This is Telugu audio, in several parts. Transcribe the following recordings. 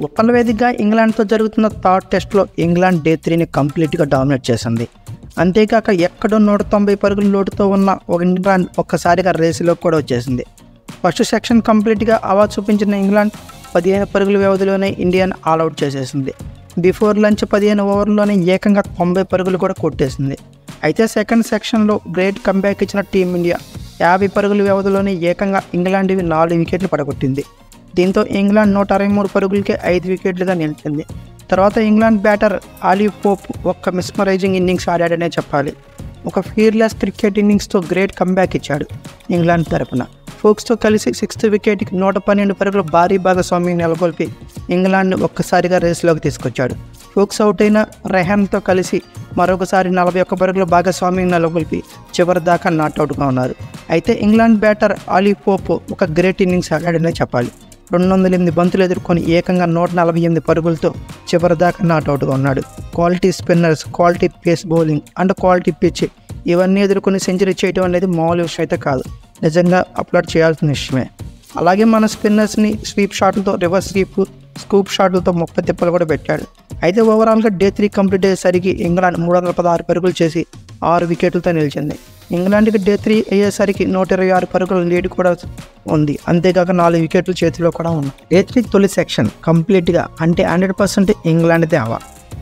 ఉప్పల్ వేదికగా ఇంగ్లాండ్తో జరుగుతున్న థర్డ్ టెస్ట్లో ఇంగ్లాండ్ డే 3ని కంప్లీట్గా డామినేట్ చేసింది. అంతేకాక ఎక్కడో 190 పరుగుల లోటుతో ఉన్న ఇంగ్లాండ్ ఒక్కసారిగా రేసులోకి కూడా వచ్చేసింది. ఫస్ట్ సెక్షన్ కంప్లీట్గా అవా చూపించిన ఇంగ్లాండ్ 15 పరుగుల వ్యవధిలోనే ఇండియాను ఆల్అవుట్ చేసేసింది. బిఫోర్ లంచ్ 15 ఓవర్లోనే ఏకంగా 90 పరుగులు కూడా కొట్టేసింది. అయితే సెకండ్ సెక్షన్లో గ్రేట్ కంబ్యాక్ ఇచ్చిన టీమిండియా 50 పరుగుల వ్యవధిలోనే ఏకంగా ఇంగ్లాండ్వి 4 వికెట్లు పడగొట్టింది. దీంతో ఇంగ్లాండ్ 163 పరుగులకే 5 వికెట్లుగా నిలిచింది. తర్వాత ఇంగ్లాండ్ బ్యాటర్ ఆలీ పోప్ ఒక్క మిస్మరైజింగ్ ఇన్నింగ్స్ ఆడాడనే చెప్పాలి. ఒక ఫీర్లెస్ క్రికెట్ ఇన్నింగ్స్తో గ్రేట్ కంబ్యాక్ ఇచ్చాడు ఇంగ్లాండ్ తరపున. ఫోక్స్తో కలిసి 6th వికెట్కి 112 పరుగుల భారీ భాగస్వామ్యం నెలకొల్పి ఇంగ్లాండ్ను ఒక్కసారిగా రేసులోకి తీసుకొచ్చాడు. ఫోక్స్ అవుట్ అయిన రెహాన్తో కలిసి మరొకసారి 41 పరుగుల భాగస్వామ్యం నెలకొల్పి చివరి దాకా నాట్అవుట్గా ఉన్నారు. అయితే ఇంగ్లాండ్ బ్యాటర్ ఆలీ పోప్ ఒక గ్రేట్ ఇన్నింగ్స్ ఆడాడనే చెప్పాలి. 208 బంతులు ఎదుర్కొని ఏకంగా 148 పరుగులతో చివరి దాకా నాట్అవుట్గా ఉన్నాడు. Quality spinners, quality pace bowling and quality pitch ఇవన్నీ ఎదుర్కొని సెంచరీ చేయడం అనేది మామూలు విషయం అయితే కాదు, నిజంగా అప్లోడ్ చేయాల్సిన విషయమే. అలాగే మన స్పిన్నర్స్ని స్వీప్ షాట్లతో, రివర్స్ స్వీప్, స్కూప్ షాట్లతో 30 తిప్పలు కూడా పెట్టాడు. అయితే ఓవరాల్గా డే 3 కంప్లీట్ అయ్యేసరికి ఇంగ్లాండ్ 316 పరుగులు చేసి 6 వికెట్లతో నిలిచింది. ఇంగ్లాండ్కి డే 3 అయ్యేసరికి 126 పరుగుల లీడ్ కూడా ఉంది. అంతేకాక 4 వికెట్లు చేతిలో కూడా ఉన్నాయి. డే 3 తొలి సెక్షన్ కంప్లీట్గా అంటే 100% ఇంగ్లాండ్దే అవా.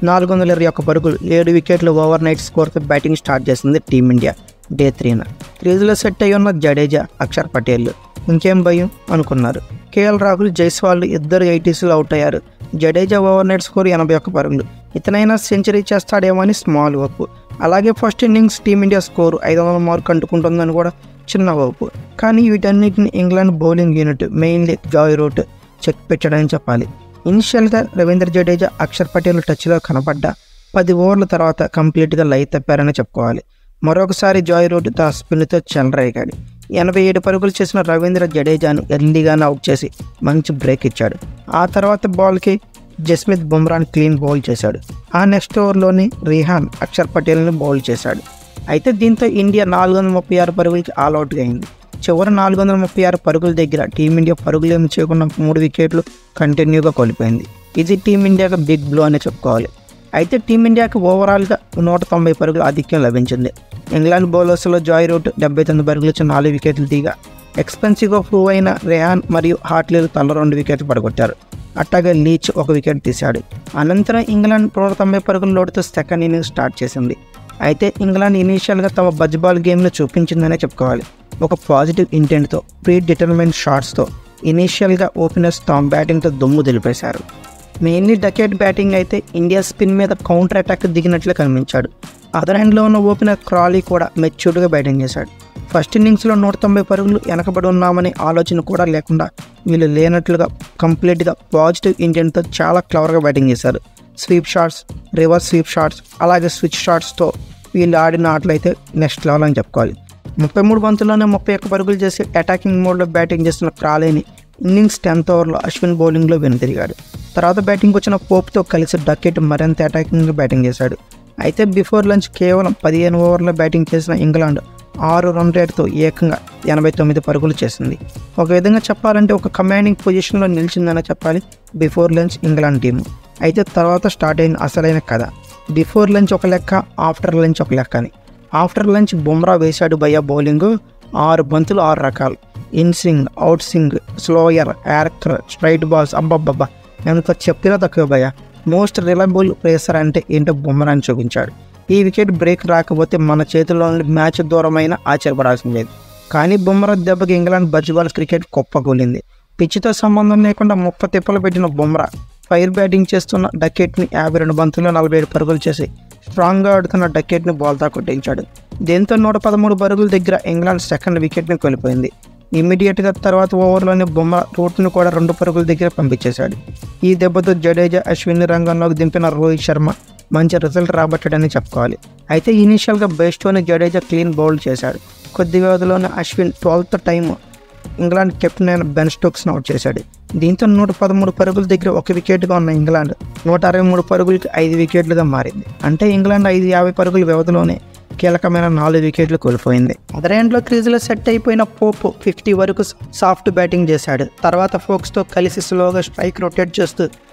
421 పరుగులు, 7 వికెట్లు ఓవర్ నైట్ స్కోర్తో బ్యాటింగ్ స్టార్ట్ చేసింది టీమిండియా డే 3న. క్రీజులో సెట్ అయ్యి ఉన్న జడేజా, అక్షర్ పటేల్ ఇంకేం భయం అనుకున్నారు. కేఎల్ రాహుల్, జైస్వాల్ ఇద్దరు 80sలో అవుట్ అయ్యారు. జడేజా ఓవర్ నైట్ స్కోర్ 81 పరుగులు. ఇతనైనా సెంచరీ చేస్తాడేమో అని స్మాల్ హోప్. అలాగే ఫస్ట్ ఇన్నింగ్స్ టీమిండియా స్కోరు 500 మార్క్ అంటుకుంటుందని కూడా చిన్న హోప్. కానీ వీటన్నిటిని England bowling unit mainly Joe Root check పెట్టాడని చెప్పాలి. ఇనిషియల్గా రవీంద్ర జడేజా, అక్షర్ పటేల్ టచ్లో కనపడ్డ 10 ఓవర్ల తర్వాత కంప్లీట్గా లై తప్పారని చెప్పుకోవాలి. మరొకసారి జాయ్ రూట్ తన స్పిన్తో చెలరేగాడు. 87 పరుగులు చేసిన రవీంద్ర జడేజాను ఎర్లీగానే అవుట్ చేసి మంచి బ్రేక్ ఇచ్చాడు. ఆ తర్వాత బాల్కి జస్మిత్ బుమ్రాని క్లీన్ బౌల్ చేశాడు. ఆ నెక్స్ట్ ఓవర్లోని రిహాన్ అక్షర్ పటేల్ని బౌల్ చేశాడు. అయితే దీంతో ఇండియా 436 పరుగులకి ఆల్అవుట్గా అయింది. చివరి 436 పరుగుల దగ్గర టీమిండియా పరుగులేమి చేయకుండా 3 వికెట్లు కంటిన్యూగా కోల్పోయింది. ఇది టీమిండియాకి బిగ్ బ్లో అని చెప్పుకోవాలి. అయితే టీమిండియాకి ఓవరాల్గా 190 పరుగుల ఆధిక్యం లభించింది. ఇంగ్లాండ్ బౌలర్స్లో జాయ్ రూట్ 79 పరుగులు ఇచ్చి 4 వికెట్లు దిగా ఎక్స్పెన్సివ్గా ప్రూవ్ అయిన రెహాన్ మరియు హార్ట్లీలు తల 2 వికెట్లు పడగొట్టారు. అట్టాగే లీచ్ 1 వికెట్ తీశాడు. అనంతరం ఇంగ్లాండ్ 190 పరుగుల లోటుతో సెకండ్ ఇన్నింగ్స్ స్టార్ట్ చేసింది. అయితే ఇంగ్లాండ్ ఇనీషియల్గా తమ బజ్బాల్ గేమ్ను చూపించిందనే చెప్పుకోవాలి. ఒక పాజిటివ్ ఇంటెంట్తో, ప్రీ డిటర్మైన్డ్ షాట్స్తో ఇనీషియల్గా ఓపెనర్స్ తమ బ్యాటింగ్తో దుమ్ము దులిపేశారు. మెయిన్లీ డకెట్ బ్యాటింగ్ అయితే ఇండియా స్పిన్ మీద కౌంటర్ అటాక్ దిగినట్లు కనిపించాడు. అదర్ హ్యాండ్లో ఉన్న ఓపెనర్ క్రాలీ కూడా మెచ్యూర్డ్గా బ్యాటింగ్ చేశాడు. ఫస్ట్ ఇన్నింగ్స్లో 190 పరుగులు వెనకబడి ఉన్నామనే ఆలోచన కూడా లేకుండా వీళ్ళు లేనట్లుగా కంప్లీట్గా పాజిటివ్ ఇంటెంట్తో చాలా క్లవర్గా బ్యాటింగ్ చేశారు. Sweep shots, reverse sweep shots, అలాగే స్విచ్ షాట్స్తో వీళ్ళు ఆడిన ఆటలు అయితే నెక్స్ట్ లెవెల్ అని చెప్పుకోవాలి. 33 బంతుల్లోనే 31 పరుగులు చేసి అటాకింగ్ మోడ్లో బ్యాటింగ్ చేస్తున్న క్రాలీని ఇన్నింగ్స్ 10th ఓవర్లో అశ్విన్ బౌలింగ్లో వెనుతిరిగాడు. తర్వాత బ్యాటింగ్ వచ్చిన పోప్తో కలిసి డకెట్ మరింత అటాకింగ్గా బ్యాటింగ్ చేశాడు. అయితే బిఫోర్ లంచ్ కేవలం 15 ఓవర్లో బ్యాటింగ్ చేసిన ఇంగ్లాండ్ 6 రన్ రేట్తో ఏకంగా 89 పరుగులు చేసింది. ఒక విధంగా చెప్పాలంటే ఒక కమాండింగ్ పొజిషన్లో నిలిచిందనే చెప్పాలి బిఫోర్ లంచ్ ఇంగ్లాండ్ టీము. అయితే తర్వాత స్టార్ట్ అయిన అసలైన కథ. బిఫోర్ లంచ్ ఒక లెక్క, ఆఫ్టర్ లంచ్ ఒక లెక్క అని. ఆఫ్టర్ లంచ్ బుమ్రా వేశాడు భయ్యా బౌలింగ్. 6 బంతులు 6 రకాలు. In swing, out swing, slower, yorker, straight balls. అబ్బబ్బబ్బా ఎంత చెప్పినా తక్కువ భయ్యా. మోస్ట్ రిలయబుల్ ప్లేసర్ అంటే ఏంటో బుమ్రాని చూపించాడు. ఈ వికెట్ బ్రేక్ రాకపోతే మన చేతిలో మ్యాచ్ దూరమైన ఆశ్చర్యపడాల్సింది లేదు. కానీ బుమ్రా దెబ్బకి ఇంగ్లాండ్ బజ్బాల్ క్రికెట్ కుప్పకూలింది. పిచ్చితో సంబంధం లేకుండా 30 తిప్పలు పెట్టిన బుమ్రా ఫైర్ బ్యాటింగ్ చేస్తున్న డకెట్ని 52 బంతుల్లో 47 పరుగులు చేసి స్ట్రాంగ్గా ఆడుతున్న డకెట్ని బాల్తో కొట్టించాడు. దీంతో 113 పరుగుల దగ్గర ఇంగ్లాండ్ సెకండ్ వికెట్ని కోల్పోయింది. ఇమ్మీడియట్గా తర్వాత ఓవర్లోనే బుమ్రా రూట్ను కూడా 2 పరుగుల దగ్గర పంపించేశాడు. ఈ దెబ్బతో జడేజా, అశ్విన్ రంగంలోకి దింపిన రోహిత్ శర్మ మంచి రిజల్ట్ రాబట్టాడని చెప్పుకోవాలి. అయితే ఇనీషియల్గా బేస్లోనే జడేజా క్లీన్ బౌల్ చేశాడు. కొద్ది వ్యవధిలోనే Ashwin 12th time England captain అయిన బెన్ స్టోక్స్ను అవుట్ చేశాడు. దీంతో 113 పరుగుల దగ్గర 1 వికెట్గా ఉన్న ఇంగ్లాండ్ 163 పరుగులకి 5 వికెట్లుగా మారింది. అంటే ఇంగ్లాండ్ 50 పరుగుల వ్యవధిలోనే కీలకమైన 4 వికెట్లు కోల్పోయింది. అదర్ ఎండ్లో క్రీజులో సెట్ అయిపోయిన పోప్ 50 వరకు సాఫ్ట్ బ్యాటింగ్ చేశాడు. తర్వాత ఫోక్స్తో కలిసి స్లోగా స్ట్రైక్ రొటేట్ చేస్తూ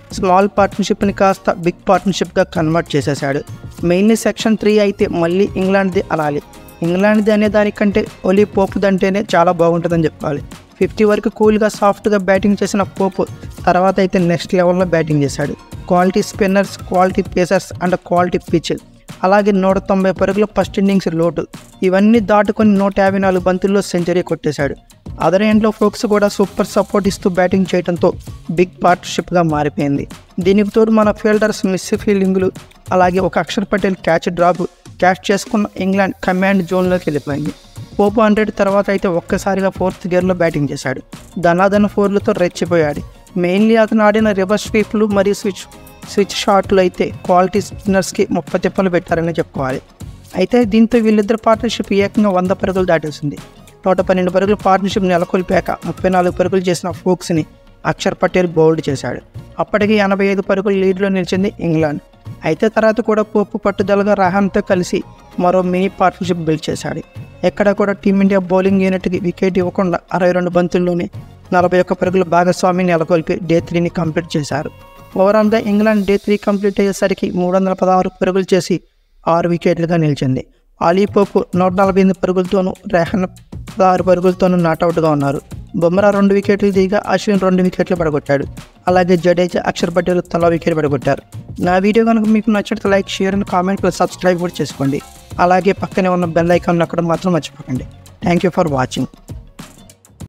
స్మాల్ పార్ట్నర్షిప్ని కాస్త బిగ్ పార్ట్నర్షిప్గా కన్వర్ట్ చేసేశాడు. మెయిన్లీ సెక్షన్ 3 అయితే మళ్ళీ ఇంగ్లాండ్ది అనాలి. ఇంగ్లాండ్ది అనే దానికంటే ఓలీ పోపుదంటేనే చాలా బాగుంటుందని చెప్పాలి. 50 వరకు కూల్గా సాఫ్ట్గా బ్యాటింగ్ చేసిన పోపు తర్వాత అయితే నెక్స్ట్ లెవెల్లో బ్యాటింగ్ చేశాడు. Quality spinners, quality pacers and quality pitch, అలాగే 190 పరుగుల ఫస్ట్ ఇన్నింగ్స్ లోటు, ఇవన్నీ దాటుకొని 154 బంతుల్లో సెంచరీ కొట్టేశాడు. అదర్ ఎండ్లో ఫోక్స్ కూడా సూపర్ సపోర్ట్ ఇస్తూ బ్యాటింగ్ చేయడంతో బిగ్ పార్ట్నర్షిప్గా మారిపోయింది. దీనికి తోడు మన ఫీల్డర్స్ మిస్ ఫీల్డింగులు, అలాగే ఒక అక్షర్ పటేల్ క్యాచ్ చేసుకున్న ఇంగ్లాండ్ కమాండ్ జోన్లోకి వెళ్ళిపోయింది. పోపు 100 తర్వాత అయితే ఒక్కసారిగా 4th గేర్లో బ్యాటింగ్ చేశాడు. ధనాధన 4లతో రెచ్చిపోయాడు. మెయిన్లీ అతను ఆడిన రివర్స్ స్వీప్లు మరియు స్విచ్ షాట్లు అయితే క్వాలిటీ స్పిన్నర్స్కి 30 తిప్పలు పెట్టారని చెప్పుకోవాలి. అయితే దీంతో వీళ్ళిద్దరు పార్ట్నర్షిప్ ఏకంగా 100 పరుగులు దాటేసింది. 112 పరుగుల పార్ట్నర్షిప్ నెలకొల్పాక 34 పరుగులు చేసిన ఫోక్స్ని అక్షర్ పటేల్ బౌల్డ్ చేశాడు. అప్పటికి 85 పరుగుల లీడ్లో నిలిచింది ఇంగ్లాండ్. అయితే తర్వాత కూడా పోపు పట్టుదలగా రెహాన్తో కలిసి మరో మినీ పార్ట్నర్షిప్ బిల్డ్ చేశాడు. ఎక్కడ కూడా టీమిండియా బౌలింగ్ యూనిట్కి వికెట్ ఇవ్వకుండా 62 బంతుల్లోనే 41 పరుగుల భాగస్వామిని నెలకొల్పి డే 3ని కంప్లీట్ చేశారు. ఓవరాల్గా ఇంగ్లాండ్ డే 3 కంప్లీట్ అయ్యేసరికి 316 పరుగులు చేసి 6 వికెట్లుగా నిలిచింది. ఆలీ పోపు 148 పరుగులతోనూ, రెహాన్ 16 పరుగులతోనూ నాట్అవుట్గా ఉన్నారు. బుమ్రా 2 వికెట్లు దిగా అశ్విన్ 2 వికెట్లు పడగొట్టాడు. అలాగే జడేజా, అక్షర్ పటేల్ తలా వికెట్ పడగొట్టారు. నా వీడియో కనుక మీకు నచ్చితే like, share and comment plus subscribe కూడా చేసుకోండి. అలాగే పక్కనే ఉన్న బెల్ ఐకాన్ నొక్కడం మాత్రం మర్చిపోకండి. Thank you for watching.